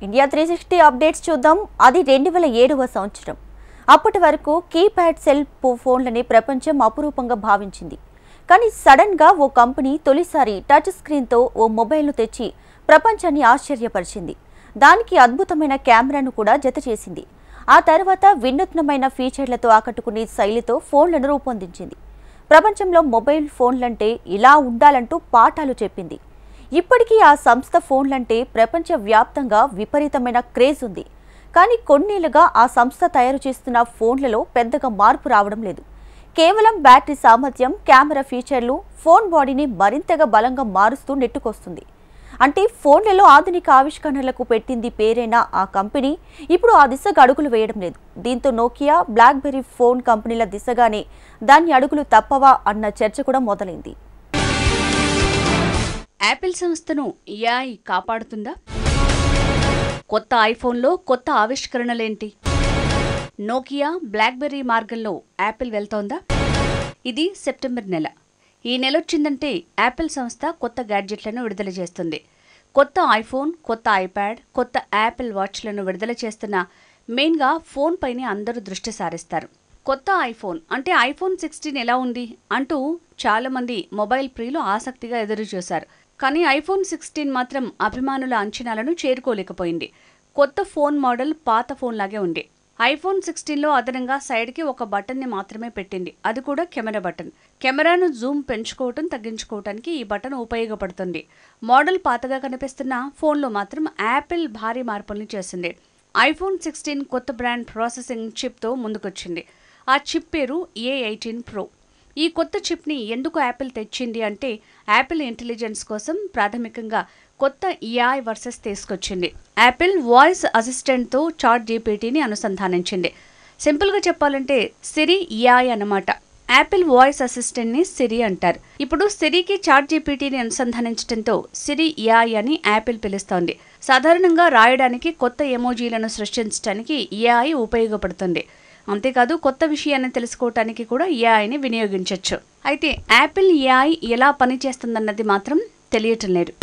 India 360 updates చూద్దాం. అది 2007వ సంవత్సరం. అప్పటి వరకు కీప్యాడ్ సెల్ ఫోన్లని ప్రపంచం అపురూపంగా భావించింది. కానీ సడన్ గా ఓ కంపెనీ తొలిసారి టచ్ స్క్రీన్ తో ఓ మొబైల్ను తెచ్చి ప్రపంచాన్ని ఆశ్చర్యపరిచింది. దానికి అద్భుతమైన కెమెరాను కూడా జతచేసింది. ఆ తర్వాత వినూత్నమైన ఫీచర్లతో ఆకట్టుకునే శైలితో ఫోన్లను రూపొందించింది. ప్రపంచంలో మొబైల్ ఫోన్లంటే ఇలా ఉండాలంటూ పాఠాలు చెప్పింది. ఇప్పటికీ ఆ సంస్థ ఫోన్లంటే ప్రపంచవ్యాప్తంగా విపరీతమైన క్రేజ్ ఉంది. కానీ కొన్నేళ్లుగా ఆ సంస్థ తయారు చేస్తున్న ఫోన్లలో పెద్దగా మార్పు రావడం లేదు. కేవలం బ్యాటరీ సామర్థ్యం, కెమెరా ఫీచర్లు ఫోన్ బాడీని మరింతగా బలంగా మారుస్తూ నెట్టుకొస్తుంది. అంటే ఫోన్లలో ఆధునిక ఆవిష్కరణలకు పెట్టింది పేరైన ఆ కంపెనీ ఇప్పుడు ఆ దిశగా అడుగులు వేయడం లేదు. దీంతో నోకియా, బ్లాక్బెర్రీ ఫోన్ కంపెనీల దిశగానే దాని అడుగులు తప్పవా అన్న చర్చ కూడా మొదలైంది. యాపిల్ సంస్థను ఏఐ కాపాడుతుందా? కొత్త ఐఫోన్లో కొత్త ఆవిష్కరణలేంటి? నోకియా, బ్లాక్బెర్రీ మార్గంలో యాపిల్ వెళ్తోందా? ఇది సెప్టెంబర్ నెల. ఈ నెలొచ్చిందంటే యాపిల్ సంస్థ కొత్త గ్యాడ్జెట్లను విడుదల చేస్తుంది. కొత్త ఐఫోన్, కొత్త ఐప్యాడ్, కొత్త యాపిల్ వాచ్లను విడుదల చేస్తున్న మెయిన్గా ఫోన్ పైనే అందరూ దృష్టి సారిస్తారు. కొత్త ఐఫోన్ అంటే ఐఫోన్ 16 ఎలా ఉంది అంటూ చాలామంది మొబైల్ ప్రియులు ఆసక్తిగా ఎదురుచూశారు. కానీ ఐఫోన్ 16 మాత్రం అభిమానుల అంచనాలను చేరుకోలేకపోయింది. కొత్త ఫోన్ మోడల్ పాత ఫోన్ లాగే ఉంది. ఐఫోన్ 16లో అదనంగా సైడ్కి ఒక బటన్ని మాత్రమే పెట్టింది. అది కూడా కెమెరా బటన్. కెమెరాను జూమ్ పెంచుకోవటం, తగ్గించుకోవటానికి ఈ బటన్ ఉపయోగపడుతుంది. మోడల్ పాతగా కనిపిస్తున్న ఫోన్లో మాత్రం యాపిల్ భారీ మార్పుల్ని చేసింది. ఐఫోన్ 16 కొత్త బ్రాండ్ ప్రాసెసింగ్ చిప్తో ముందుకొచ్చింది. ఆ చిప్ పేరు A18 Pro. ఈ కొత్త చిప్ని ఎందుకు యాపిల్ తెచ్చింది అంటే యాపిల్ ఇంటెలిజెన్స్ కోసం ప్రాథమికంగా కొత్త ఏఐ వర్సెస్ తీసుకొచ్చింది. యాపిల్ వాయిస్ అసిస్టెంట్తో చాట్ జీపీటీని అనుసంధానించింది. సింపుల్గా చెప్పాలంటే సిరి ఏఐ అన్నమాట. యాపిల్ వాయిస్ అసిస్టెంట్ని సిరి అంటారు. ఇప్పుడు సిరికి చాట్ జీపీటీని అనుసంధానించడంతో సిరి ఏఐ అని యాపిల్ పిలుస్తోంది. సాధారణంగా రాయడానికి, కొత్త ఎమోజీలను సృష్టించడానికి ఏఐ ఉపయోగపడుతుంది. అంతేకాదు కొత్త విషయాన్ని తెలుసుకోవటానికి కూడా ఏఐని వినియోగించవచ్చు. అయితే యాపిల్ ఏఐ ఎలా పనిచేస్తుందన్నది మాత్రం తెలియటం లేదు.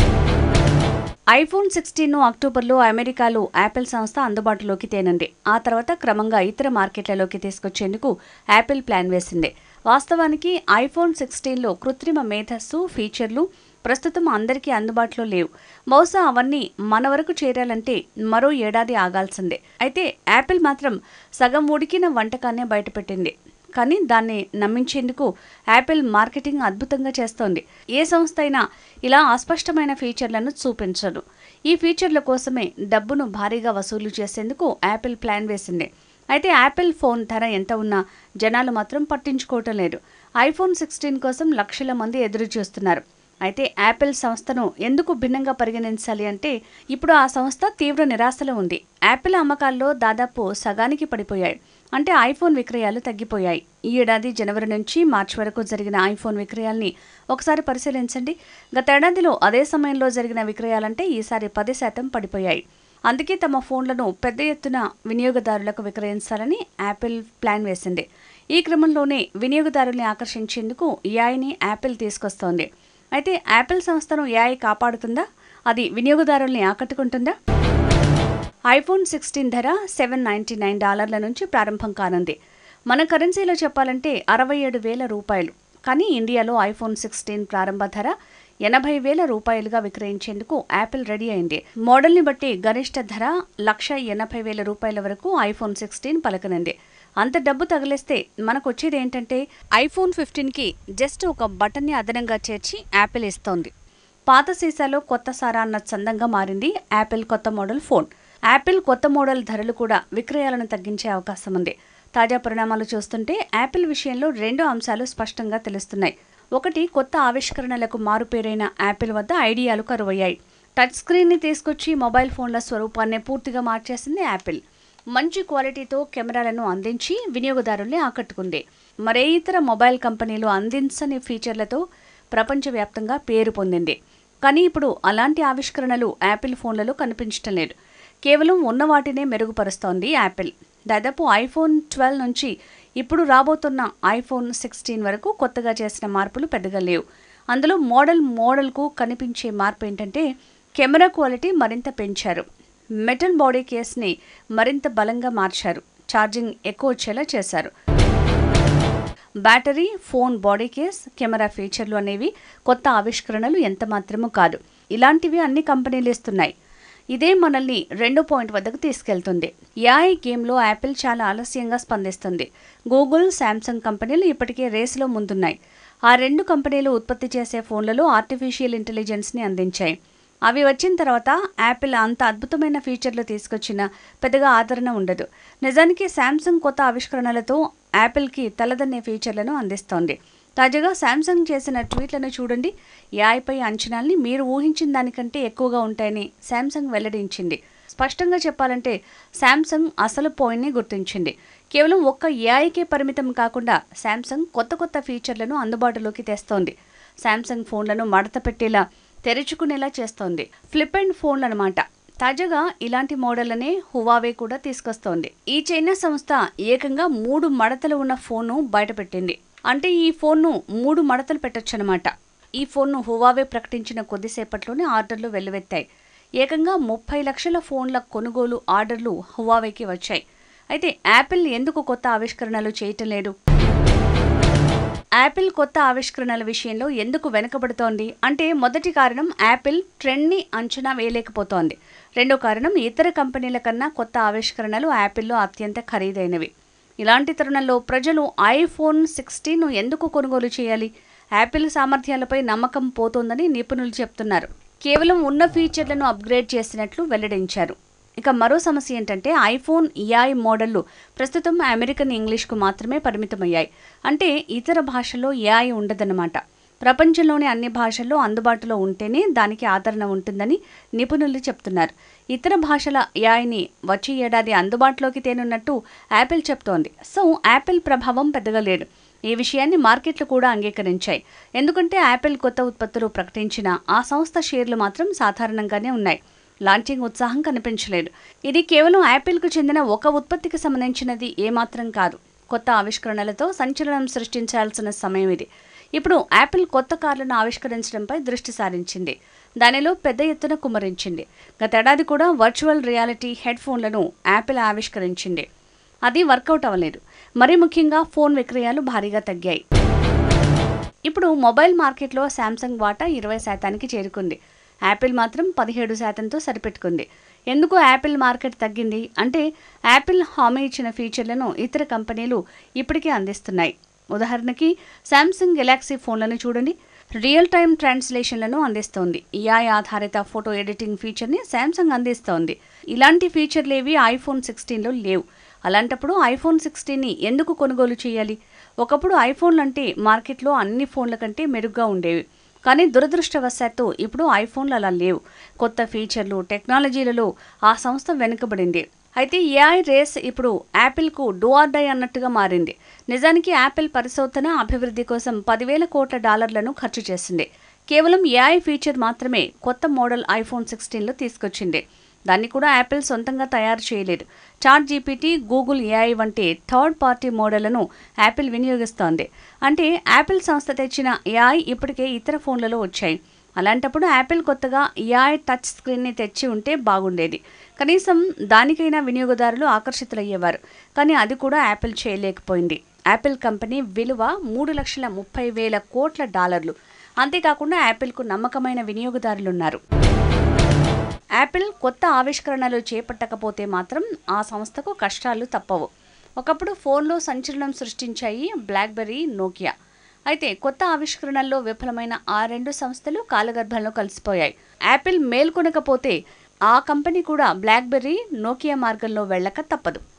ఐఫోన్ 16ను అక్టోబర్లో అమెరికాలో యాపిల్ సంస్థ అందుబాటులోకి తేనుంది. ఆ తర్వాత క్రమంగా ఇతర మార్కెట్లలోకి తీసుకొచ్చేందుకు యాపిల్ ప్లాన్ వేసింది. వాస్తవానికి ఐఫోన్ 16లో కృత్రిమ మేధస్సు ఫీచర్లు ప్రస్తుతం అందరికీ అందుబాటులో లేవు. బహుశా అవన్నీ మన వరకు చేరాలంటే మరో ఏడాది ఆగాల్సిందే. అయితే యాపిల్ మాత్రం సగం ఉడికిన వంటకాన్నే బయటపెట్టింది. కానీ దాన్ని నమ్మించేందుకు యాపిల్ మార్కెటింగ్ అద్భుతంగా చేస్తోంది. ఏ సంస్థ అయినా ఇలా అస్పష్టమైన ఫీచర్లను చూపించదు. ఈ ఫీచర్ల కోసమే డబ్బును భారీగా వసూలు చేసేందుకు యాపిల్ ప్లాన్ వేసింది. అయితే యాపిల్ ఫోన్ ధర ఎంత ఉన్నా జనాలు మాత్రం పట్టించుకోవటం లేదు. ఐఫోన్ 16 కోసం లక్షల మంది ఎదురు చూస్తున్నారు. అయితే యాపిల్ సంస్థను ఎందుకు భిన్నంగా పరిగణించాలి అంటే ఇప్పుడు ఆ సంస్థ తీవ్ర నిరాశలో ఉంది. యాపిల్ అమ్మకాల్లో దాదాపు సగానికి పడిపోయాయి. అంటే ఐఫోన్ విక్రయాలు తగ్గిపోయాయి. ఈ ఏడాది జనవరి నుంచి మార్చి వరకు జరిగిన ఐఫోన్ విక్రయాల్ని ఒకసారి పరిశీలించండి. గతేడాదిలో అదే సమయంలో జరిగిన విక్రయాలంటే ఈసారి 10% పడిపోయాయి. అందుకే తమ ఫోన్లను పెద్ద ఎత్తున వినియోగదారులకు విక్రయించాలని యాపిల్ ప్లాన్ వేసింది. ఈ క్రమంలోనే వినియోగదారుల్ని ఆకర్షించేందుకు ఏఐని యాపిల్ తీసుకొస్తోంది. అయితే యాపిల్ సంస్థను ఏఐ కాపాడుతుందా? అది వినియోగదారుల్ని ఆకట్టుకుంటుందా? ఐఫోన్ 16 ధర $799 నుంచి ప్రారంభం కానుంది. మన కరెన్సీలో చెప్పాలంటే 67,000 రూపాయలు. కానీ ఇండియాలో ఐఫోన్ 16 ప్రారంభ ధర 80,000 రూపాయలుగా విక్రయించేందుకు యాపిల్ రెడీ అయింది. మోడల్ని బట్టి గరిష్ట ధర 1,80,000 రూపాయల వరకు ఐఫోన్ 16 పలకనుంది. అంత డబ్బు తగిలేస్తే మనకొచ్చేది ఏంటంటే ఐఫోన్ 15కి జస్ట్ ఒక బటన్ని అదనంగా చేర్చి యాపిల్ ఇస్తోంది. పాత సీసాలో కొత్త సారా అన్న చందంగా మారింది యాపిల్ కొత్త మోడల్ ఫోన్. యాపిల్ కొత్త మోడల్ ధరలు కూడా విక్రయాలను తగ్గించే అవకాశం ఉంది. తాజా పరిణామాలు చూస్తుంటే యాపిల్ విషయంలో 2 అంశాలు స్పష్టంగా తెలుస్తున్నాయి. ఒకటి, కొత్త ఆవిష్కరణలకు మారుపేరైన యాపిల్ వద్ద ఐడియాలు కరువయ్యాయి. టచ్ స్క్రీన్ని తీసుకొచ్చి మొబైల్ ఫోన్ల స్వరూపాన్నే పూర్తిగా మార్చేసింది యాపిల్. మంచి క్వాలిటీతో కెమెరాలను అందించి వినియోగదారుల్ని ఆకట్టుకుంది. మరే ఇతర మొబైల్ కంపెనీలు అందించని ఫీచర్లతో ప్రపంచవ్యాప్తంగా పేరు పొందింది. కానీ ఇప్పుడు అలాంటి ఆవిష్కరణలు యాపిల్ ఫోన్లలో కనిపించటం లేదు. కేవలం ఉన్న వాటినే మెరుగుపరుస్తోంది యాపిల్. దాదాపు ఐఫోన్ 12 నుంచి ఇప్పుడు రాబోతున్న ఐఫోన్ 16 వరకు కొత్తగా చేసిన మార్పులు పెద్దగా లేవు. అందులో మోడల్కు కనిపించే మార్పు ఏంటంటే కెమెరా క్వాలిటీ మరింత పెంచారు. మెటల్ బాడీ కేస్ని మరింత బలంగా మార్చారు. ఛార్జింగ్ ఎక్కువ వచ్చేలా చేశారు. Battery, phone body case, camera ఫీచర్లు అనేవి కొత్త ఆవిష్కరణలు ఎంత మాత్రమూ కాదు. ఇలాంటివి అన్ని కంపెనీలు ఇస్తున్నాయి. ఇదే మనల్ని 2 పాయింట్ వద్దకు తీసుకెళ్తుంది. ఏఐ గేమ్లో యాపిల్ చాలా ఆలస్యంగా స్పందిస్తుంది. గూగుల్, శాంసంగ్ కంపెనీలు ఇప్పటికే రేసులో ముందున్నాయి. ఆ 2 కంపెనీలు ఉత్పత్తి చేసే ఫోన్లలో ఆర్టిఫిషియల్ ఇంటెలిజెన్స్ని అందించాయి. అవి వచ్చిన తర్వాత యాపిల్ అంత అద్భుతమైన ఫీచర్లు తీసుకొచ్చినా పెద్దగా ఆదరణ ఉండదు. నిజానికి శాంసంగ్ కొత్త ఆవిష్కరణలతో యాపిల్కి తలదన్నే ఫీచర్లను అందిస్తోంది. తాజాగా శాంసంగ్ చేసిన ట్వీట్లను చూడండి. ఏఐపై అంచనాల్ని మీరు ఊహించిన దానికంటే ఎక్కువగా ఉంటాయని శాంసంగ్ వెల్లడించింది. స్పష్టంగా చెప్పాలంటే శాంసంగ్ అసలు పాయింట్ని గుర్తించింది. కేవలం ఒక్క ఏఐకే పరిమితం కాకుండా శాంసంగ్ కొత్త ఫీచర్లను అందుబాటులోకి తెస్తోంది. శాంసంగ్ ఫోన్లను మడత పెట్టేలా, తెరుచుకునేలా చేస్తోంది. ఫ్లిప్ అండ్ ఫోన్లు అన్నమాట. తాజాగా ఇలాంటి మోడళ్లనే హువావే కూడా తీసుకొస్తోంది. ఈ చైనా సంస్థ ఏకంగా 3 మడతలు ఉన్న ఫోన్ను బయటపెట్టింది. అంటే ఈ ఫోన్ను 3 మడతలు పెట్టొచ్చనమాట. ఈ ఫోన్ను హువావే ప్రకటించిన కొద్దిసేపట్లోనే ఆర్డర్లు వెల్లువెత్తాయి. ఏకంగా 30 లక్షల ఫోన్ల కొనుగోలు ఆర్డర్లు హువావేకి వచ్చాయి. అయితే యాపిల్ ఎందుకు కొత్త ఆవిష్కరణలు చేయటం లేదు? యాపిల్ కొత్త ఆవిష్కరణల విషయంలో ఎందుకు వెనుకబడుతోంది అంటే, మొదటి కారణం యాపిల్ ట్రెండ్ని అంచనా వేయలేకపోతోంది. రెండో కారణం ఇతర కంపెనీల కన్నా కొత్త ఆవిష్కరణలు యాపిల్లో అత్యంత ఖరీదైనవి. ఇలాంటి తరుణంలో ప్రజలు ఐఫోన్ 16ను ఎందుకు కొనుగోలు చేయాలి? యాపిల్ సామర్థ్యాలపై నమ్మకం పోతోందని నిపుణులు చెప్తున్నారు. కేవలం ఉన్న ఫీచర్లను అప్గ్రేడ్ చేసినట్లు వెల్లడించారు. ఇక మరో సమస్య ఏంటంటే, ఐఫోన్ ఏఐ మోడళ్లు ప్రస్తుతం అమెరికన్ ఇంగ్లీష్కు మాత్రమే పరిమితమయ్యాయి. అంటే ఇతర భాషల్లో ఏఐ ఉండదన్నమాట. ప్రపంచంలోని అన్ని భాషల్లో అందుబాటులో ఉంటేనే దానికి ఆదరణ ఉంటుందని నిపుణులు చెప్తున్నారు. ఇతర భాషల ఏఐని వచ్చే ఏడాది అందుబాటులోకి తేనున్నట్టు యాపిల్ చెప్తోంది. సో యాపిల్ ప్రభావం పెద్దగా లేదు. ఈ విషయాన్ని మార్కెట్లు కూడా అంగీకరించాయి. ఎందుకంటే యాపిల్ కొత్త ఉత్పత్తులు ప్రకటించినా ఆ సంస్థ షేర్లు మాత్రం సాధారణంగానే ఉన్నాయి. లాంచింగ్ ఉత్సాహం కనిపించలేదు. ఇది కేవలం యాపిల్కు చెందిన ఒక ఉత్పత్తికి సంబంధించినది ఏమాత్రం కాదు. కొత్త ఆవిష్కరణలతో సంచలనం సృష్టించాల్సిన సమయం ఇది. ఇప్పుడు యాపిల్ కొత్త కార్లను ఆవిష్కరించడంపై దృష్టి సారించింది. దానిలో పెద్ద ఎత్తున కుమ్మరించింది. గతేడాది కూడా వర్చువల్ రియాలిటీ హెడ్ ఫోన్లను యాపిల్ ఆవిష్కరించింది. అది వర్కౌట్ అవ్వలేదు. మరీ ముఖ్యంగా ఫోన్ విక్రయాలు భారీగా తగ్గాయి. ఇప్పుడు మొబైల్ మార్కెట్లో శాంసంగ్ వాటా 20% చేరుకుంది. యాపిల్ మాత్రం 17%తో సరిపెట్టుకుంది. ఎందుకు యాపిల్ మార్కెట్ తగ్గింది అంటే, యాపిల్ హామీ ఇచ్చిన ఫీచర్లను ఇతర కంపెనీలు ఇప్పటికే అందిస్తున్నాయి. ఉదాహరణకి శాంసంగ్ గెలాక్సీ ఫోన్లను చూడండి. రియల్ టైమ్ ట్రాన్స్లేషన్లను అందిస్తోంది. ఏఐ ఆధారిత ఫోటో ఎడిటింగ్ ఫీచర్ని శాంసంగ్ అందిస్తోంది. ఇలాంటి ఫీచర్లేవి ఐఫోన్ 16లో లేవు. అలాంటప్పుడు ఐఫోన్ 16ని ఎందుకు కొనుగోలు చేయాలి? ఒకప్పుడు ఐఫోన్లు అంటే మార్కెట్లో అన్ని ఫోన్ల కంటే మెరుగ్గా ఉండేవి. కానీ దురదృష్టవశాత్తు ఇప్పుడు ఐఫోన్లు అలా లేవు. కొత్త ఫీచర్లు, టెక్నాలజీలలో ఆ సంస్థ వెనుకబడింది. అయితే ఏఐ రేస్ ఇప్పుడు యాపిల్కు డూ ఆర్ డై అన్నట్టుగా మారింది. నిజానికి యాపిల్ పరిశోధన, అభివృద్ధి కోసం $10,000 కోట్ల ఖర్చు చేసింది. కేవలం ఏఐ ఫీచర్ మాత్రమే కొత్త మోడల్ ఐఫోన్ 16లో తీసుకొచ్చింది. దాన్ని కూడా యాపిల్ సొంతంగా తయారు చేయలేదు. చాట్ జీపీటీ, గూగుల్ ఏఐ వంటి థర్డ్ పార్టీ మోడళ్లను యాపిల్ వినియోగిస్తోంది. అంటే యాపిల్ సంస్థ తెచ్చిన ఏఐ ఇప్పటికే ఇతర ఫోన్లలో వచ్చాయి. అలాంటప్పుడు యాపిల్ కొత్తగా ఏఐ టచ్ స్క్రీన్ని తెచ్చి ఉంటే బాగుండేది. కనీసం దానికైనా వినియోగదారులు ఆకర్షితులయ్యేవారు. కానీ అది కూడా యాపిల్ చేయలేకపోయింది. యాపిల్ కంపెనీ విలువ $330,000 కోట్ల. అంతేకాకుండా యాపిల్కు నమ్మకమైన వినియోగదారులున్నారు. యాపిల్ కొత్త ఆవిష్కరణలు చేపట్టకపోతే మాత్రం ఆ సంస్థకు కష్టాలు తప్పవు. ఒకప్పుడు ఫోన్లో సంచలనం సృష్టించాయి బ్లాక్బెర్రీ, నోకియా. అయితే కొత్త ఆవిష్కరణల్లో విఫలమైన ఆ 2 సంస్థలు కాలగర్భంలో కలిసిపోయాయి. యాపిల్ మేల్కొనకపోతే ఆ కంపెనీ కూడా బ్లాక్బెర్రీ, నోకియా మార్గంలో వెళ్ళక తప్పదు.